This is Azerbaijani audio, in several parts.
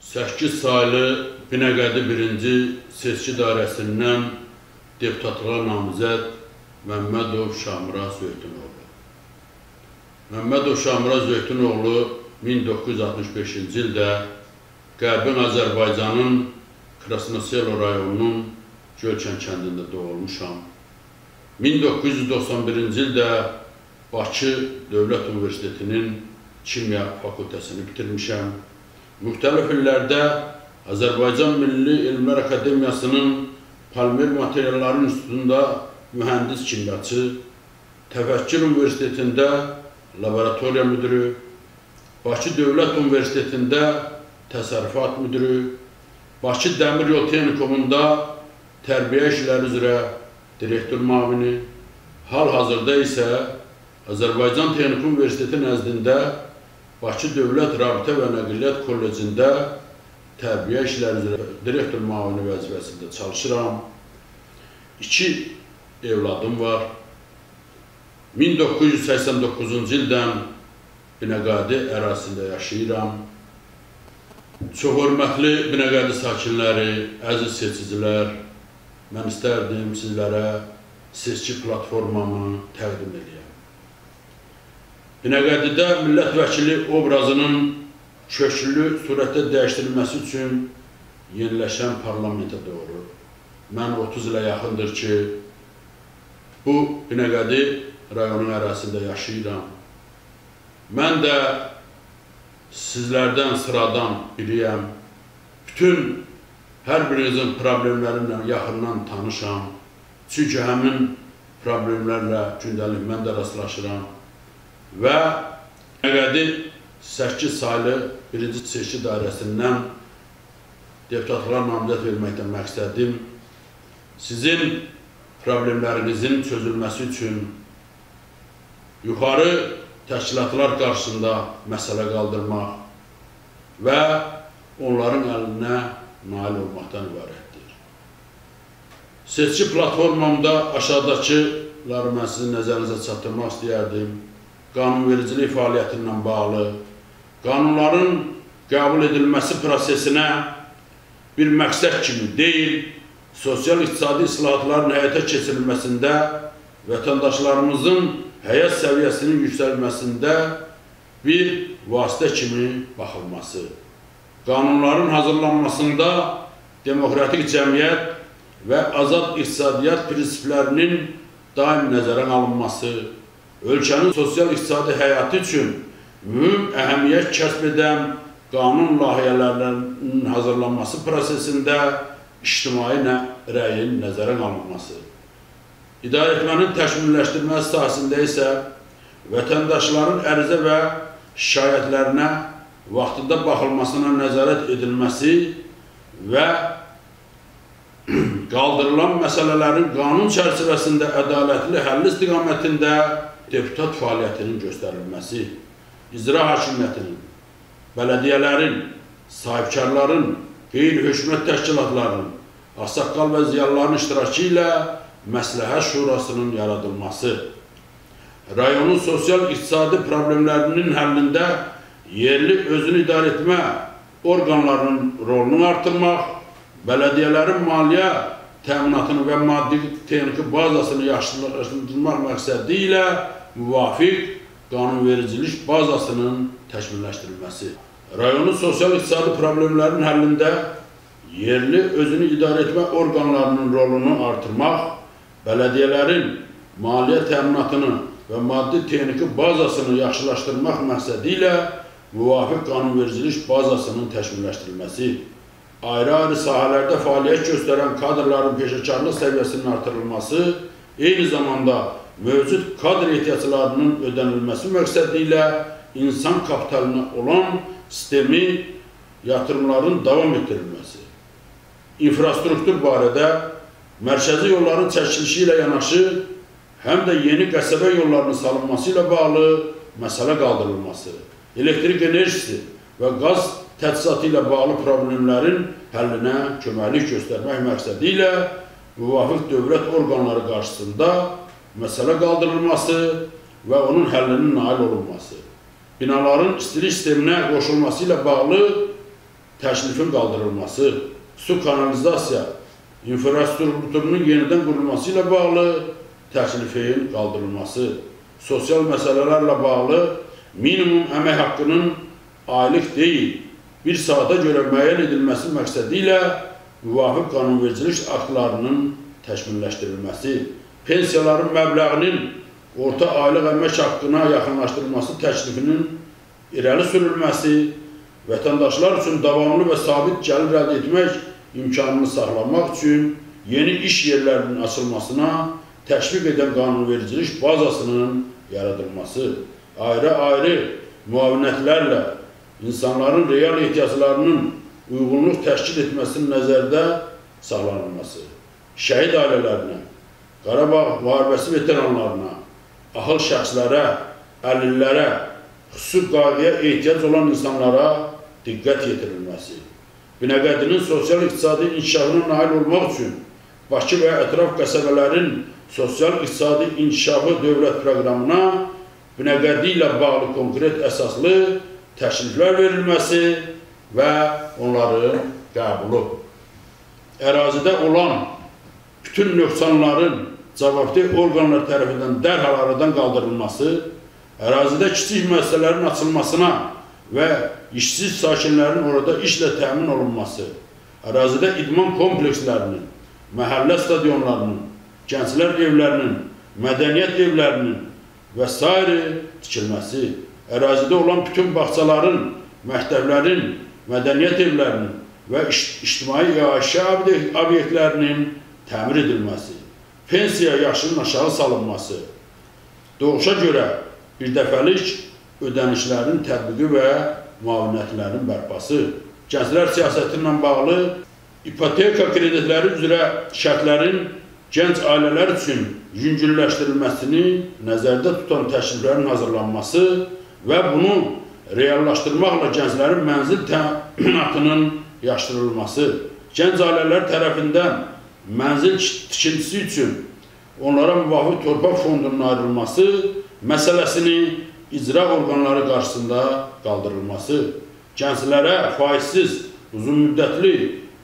8 saylı Binəqədi 1-ci seçki dairəsindən deputatlığa namizəd Məmmədov Şahmuraz Zöhtünoğlu. Məmmədov Şahmuraz Zöhtünoğlu 1965-ci ildə Qərbin Azərbaycanın Krasnoselo rayonunun Gölçən kəndində doğulmuşam. 1991-ci ildə Bakı Dövlət Universitetinin Kimya fakültəsini bitirmişəm. Müxtəlif illərdə Azərbaycan Milli Elmlər Akademiyasının Polimer Materialları İnstitutunda mühəndis kimyaçı, Təfəkkür Universitetində laboratoriya müdürü, Bakı Dövlət Universitetində təsərrüfat müdürü, Bakı Dəmir Yol Texnikumunda tərbiyə işləri üzrə direktor müavini, hal-hazırda isə Azərbaycan Texnikum Universiteti nəzdində Bakı Dövlət Rabitə və Nəqliyyat Kollecində tərbiyə işləri üzrə direktor müavini vəzifəsində çalışıram. 2 evladım var. 1989-cu ildən Binəqədi ərazisində yaşayıram. Çox hörmətli Binəqədi sakinləri, əziz seçicilər, mən istərdim sizlərə seçki platformamı təqdim edəyəm. Binəqədidə millət vəkili obrazının köklü surətdə dəyişdirilməsi üçün yeniləşən parlamentə doğru. Mən 30 ilə yaxındır ki, bu Binəqədi rayonun ərazisində yaşayıram. Mən də sizlərdən sıradan biriyəm. Bütün hər birinizin problemlərinlə yaxından tanışam. Çünki həmin problemlərlə gündəlik mən də rastlaşıram. Və Binəqədi 8 saylı 1-ci seçki dairəsindən deputatlığa namizəd verməkdən məqsədim sizin problemlərinizin çözülməsi üçün yuxarı təşkilatlar qarşısında məsələ qaldırmaq və onların əlinə nail olmaqdan ibarətdir. Seçki platformamda aşağıdakıları mən sizin nəzərinizə çatdırmaq istəyərdim. Qanunvericilik fəaliyyətindən bağlı, qanunların qəbul edilməsi prosesinə bir məqsəd kimi deyil, sosial-iqtisadi islahatların həyata keçirilməsində, vətəndaşlarımızın həyat səviyyəsinin yüksəlməsində bir vasitə kimi baxılması, qanunların hazırlanmasında demokratik cəmiyyət və azad iqtisadiyyat prinsiplərinin daim nəzərə alınması, ölkənin sosial-iqtisadi həyatı üçün mühüm əhəmiyyət kəsb edən qanun layihələrinin hazırlanması prosesində ictimai rəyin nəzərə alınması, idarəetmənin təkmilləşdirilməsi sahəsində isə vətəndaşların ərizə və şikayətlərinə vaxtında baxılmasına nəzarət edilməsi və qaldırılan məsələlərin qanun çərçivəsində ədalətli həll istiqamətində deputat fəaliyyətinin göstərilməsi, icra hakimiyyətinin, bələdiyyələrin, sahibkarların, qeyri-hökumət təşkilatlarının, ağsaqqal və ziyalıların iştirakı ilə məsləhət şurasının yaradılması, rayonun sosial-iqtisadi problemlərinin həllində yerli özünü idarə etmə orqanlarının rolunu artırmaq, bələdiyyələrin maliyyə təminatını və maddi-texniki bazasını yaxşılaşdırmaq məqsədi ilə müvafiq qanunvericilik bazasının təkmilləşdirilməsi, rayonun sosial-iqtisadi problemlərinin həllində yerli özünü idarə etmə orqanlarının rolunu artırmaq, bələdiyyələrin maliyyə təminatını və maddi-texniki bazasını yaxşılaşdırmaq məqsədi ilə müvafiq qanunvericilik bazasının təkmilləşdirilməsi, ayrı-ayrı sahələrdə fəaliyyət göstərən kadrların peşəkarlıq səviyyəsinin artırılması, eyni zamanda mövcud kadr ehtiyaclarının ödənilməsi məqsədi ilə insan kapitalına olan sistemi yatırımların davam etdirilməsi, infrastruktur barədə mərkəzi yolların çəkilişi ilə yanaşı, həm də yeni qəsəbə yollarının salınması ilə bağlı məsələ qaldırılması, elektrik enerjisi və qaz təchizatı ilə bağlı problemlərin həllinə köməklik göstərmək məqsədi ilə müvafiq dövlət orqanları qarşısında məsələ qaldırılması və onun həllinin nail olunması, binaların istilik sisteminə qoşulması ilə bağlı təklifin qaldırılması, su kanalizasiya infrastrukturunun yenidən qurulması ilə bağlı təklifin qaldırılması, sosial məsələlərlə bağlı minimum əmək haqqının aylıq deyil, bir saata görə müəyyən edilməsi məqsədi ilə müvafiq qanunvericilik aktlarının təkmilləşdirilməsi, pensiyaların məbləğinin orta aylıq əmək haqqına yaxınlaşdırılması təklifinin irəli sürülməsi, vətəndaşlar üçün davamlı və sabit gəlir əldə etmək imkanını saxlamaq üçün yeni iş yerlərinin açılmasına təşviq edən qanunvericilik bazasının yaradılması, ayrı-ayrı müavinətlərlə insanların real ehtiyaclarının uyğunluq təşkil etməsinin nəzərdə saxlanılması, şəhid ailələrinə, Qarabağ müharibəsi veteranlarına, ahıl şəxslərə, əlillərə, xüsusi qayğıya ehtiyac olan insanlara diqqət yetirilməsi, Binəqədinin sosial-iqtisadi inkişafına nail olmaq üçün Bakı və ətraf qəsəbələrin sosial-iqtisadi inkişafı dövlət proqramına Binəqədi ilə bağlı konkret əsaslı təkliflər verilməsi və onların qəbulu. Ərazidə olan bütün nöqsanların cavabdeh orqanlar tərəfindən dərhal aradan qaldırılması, ərazidə kiçik müəssisələrin açılmasına və işsiz sakinlərin orada işlə təmin olunması, ərazidə idman komplekslərinin, məhəllə stadionlarının, gənclər evlərinin, mədəniyyət evlərinin və s. tikilməsi, ərazidə olan bütün bağçaların, məktəblərin, mədəniyyət evlərinin və ictimai yaşayış obyektlərinin təmir edilməsi, pensiya yaşının aşağı salınması, doğuşa görə birdəfəlik ödənişlərin tətbiqi və müavinətlərin bərpası, gənclər siyasəti ilə bağlı ipoteka kreditləri üzrə şərtlərin gənc ailələr üçün yüngülləşdirilməsini nəzərdə tutan təkliflərin hazırlanması və bunu reallaşdırmaqla gənclərin mənzil təminatının yaşdırılması, gənc ailələr tərəfindən mənzil tikintisi üçün onlara müvafiq torpaq fondunun ayrılması məsələsini icra orqanları qarşısında qaldırılması, gənclərə faizsiz, uzun müddətli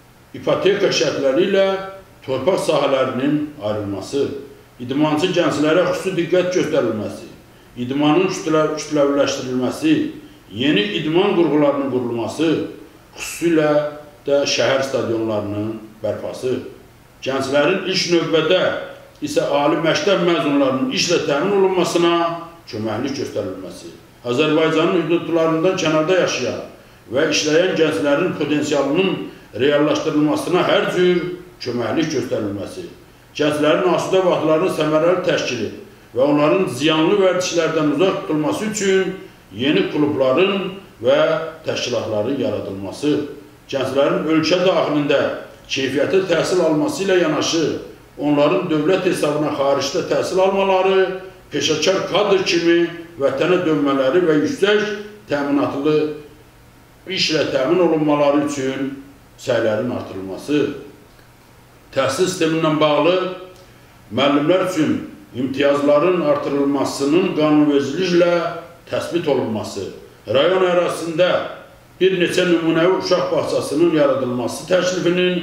ipoteka şərtləri ilə torpaq sahələrinin ayrılması, idmançı gənclərə xüsusi diqqət göstərilməsi, idmanın kütləviləşdirilməsi, yeni idman qurğularının qurulması, xüsusilə də şəhər stadionlarının bərpası, gənclərin ilk növbədə isə ali məktəb məzunlarının işlə təmin olunmasına köməklik göstərilməsi, Azərbaycanın hüdudlarından kənarda yaşayan və işləyən gənclərin potensialının reallaşdırılmasına hər cür köməklik göstərilməsi, gənclərin asudə vaxtlarının səmərəli təşkili və onların ziyanlı vərdişlərdən uzaq tutulması üçün yeni klubların və təşkilatların yaradılması, gənclərin ölkə daxilində keyfiyyətli təhsil alması ilə yanaşı, onların dövlət hesabına xaricdə təhsil almaları, peşəkar kadr kimi vətənə dönmələri və yüksək təminatlı işlə təmin olunmaları üçün səylərin artırılması, təhsil sistemindən bağlı müəllimlər üçün imtiyazların artırılmasının qanunvericiliklə təsbit olunması, rayon ərazisində bir neçə nümunəvi uşaq bağçasının yaradılması təklifinin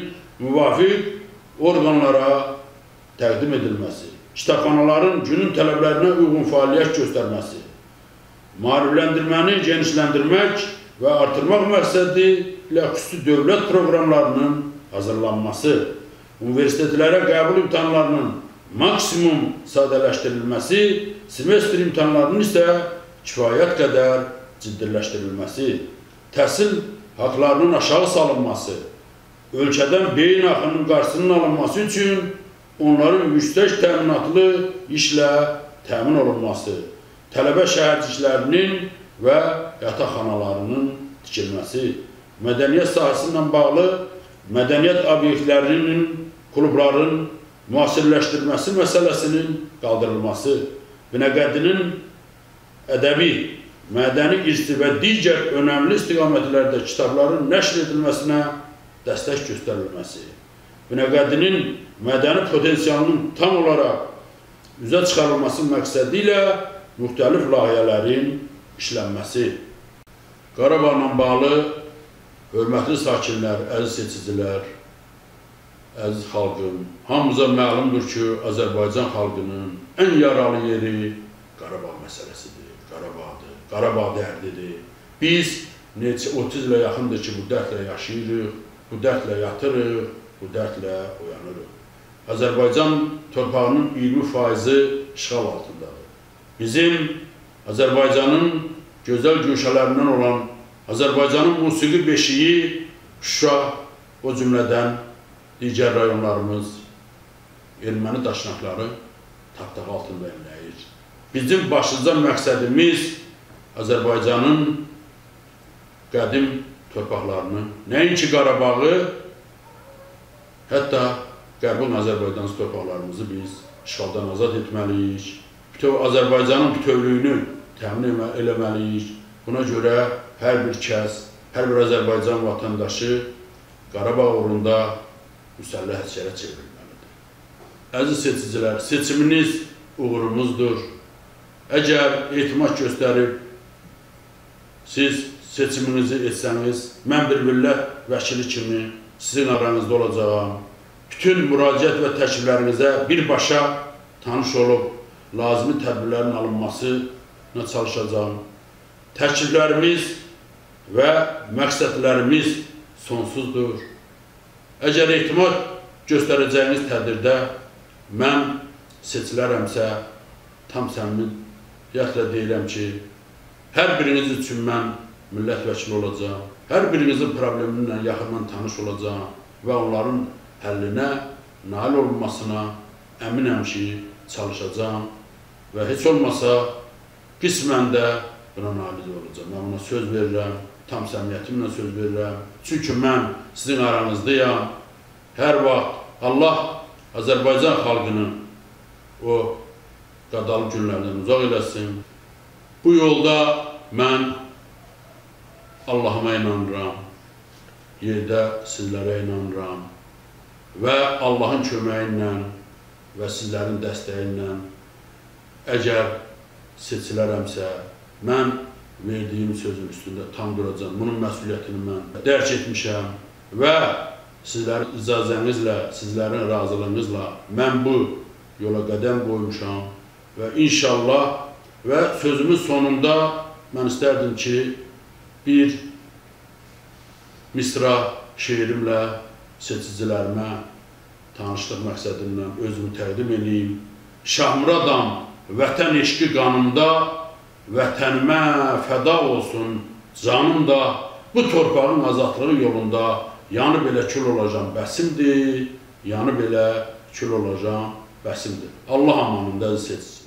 müvafiq orqanlara təqdim edilməsi, kitabxanaların günün tələblərinə uyğun fəaliyyət göstərməsi, maarifləndirməni genişləndirmək və artırmaq məqsədi ilə xüsusi dövlət proqramlarının hazırlanması, universitetlərə qəbul imtahanlarının maksimum sadələşdirilməsi, semestr imtahanlarının isə kifayət qədər ciddiləşdirilməsi, təhsil haqlarının aşağı salınması, ölkədən beyin axının qarşısının alınması üçün onların yüksək təminatlı işlə təmin olunması, tələbə şəhərciklərinin və yataqxanalarının tikilməsi, mədəniyyət sahəsi ilə bağlı mədəniyyət obyektlərinin, klubların müasirləşdirilməsi məsələsinin qaldırılması, Binəqədinin ədəbi, mədəni irsi və digər önəmli istiqamətlərdə kitabların nəşr edilməsinə dəstək göstərilməsi, Binəqədinin mədəni potensialının tam olaraq üzə çıxarılması məqsədi ilə müxtəlif layihələrin işlənməsi, Qarabağla bağlı hörmətli sakinlər, əziz seçicilər, əziz xalqım, hamımıza məlumdur ki, Azərbaycan xalqının ən yaralı yeri Qarabağ məsələsidir, Qarabağdır, Qarabağ dərdidir. Biz 30 ilə yaxındır ki, bu dərdlə yaşayırıq, bu dərdlə yatırıq, bu dərdlə uyanırıq. Azərbaycan torpağının 20%-i işğal altındadır. Bizim Azərbaycanın gözəl güşələrindən olan Azərbaycanın musiqi beşiyi Şuşa, o cümlədən digər rayonlarımız erməni daşnaqları tapdaq altında əmləyir. Bizim başlıca məqsədimiz Azərbaycanın qədim torpaqlarını, nəinki Qarabağı, hətta Qərbun Azərbaycan torpaqlarımızı biz işğaldan azad etməliyik. Azərbaycanın bütövlüyünü təmin eləməliyik. Buna görə hər bir kəs, hər bir Azərbaycan vətəndaşı Qarabağ uğrunda müsəlləh əsgərə çevrilməlidir. Əziz seçicilər, seçiminiz uğurumuzdur. Əgər etimad göstərib siz seçiminizi etsəniz, mən bir millət vəkili kimi sizin aranızda olacağam. Bütün müraciət və təkliflərinizə birbaşa tanış olub, lazımi tədbirlərin alınmasına çalışacağım. Təkliflərimiz və məqsədlərimiz sonsuzdur. Əgər etimad göstərəcəyiniz təqdirdə mən seçilərəmsə, tam səmimiyyətlə deyirəm ki, hər biriniz üçün mən millət vəkili olacağam, hər birinizin probleminlə yaxından tanış olacağam və onların həllinə, nail olunmasına əminəm ki, çalışacağam və heç olmasa qismən də buna nail olacağam. Mən buna söz verirəm, tam səmimiyyətimlə söz verirəm. Çünki mən sizin aranızdayam. Hər vaxt Allah Azərbaycan xalqının o qadalı günlərdən uzaq eləsin. Bu yolda mən Allahıma inanıram, yerdə sizlərə inanıram və Allahın köməyi ilə və sizlərin dəstəyi ilə əgər seçilərəmsə, mən verdiyim sözün üstündə tam duracağam. Bunun məsuliyyətini mən dərk etmişəm və sizlərin icazənizlə, sizlərin razılığınızla mən bu yola qədəm qoymuşam və inşallah və sözümün sonunda mən istərdim ki, bir misra şeirimlə seçicilərimə tanışlıq məqsədindən özümü təqdim edeyim. Şahmuradam, vətən eşqi qanımda, vətənimə fəda olsun canım da, bu torpağın azadlığı yolunda yanı belə kül olacam bəsimdir, yanı belə kül olacam bəsimdir. Allah amanında seçsin.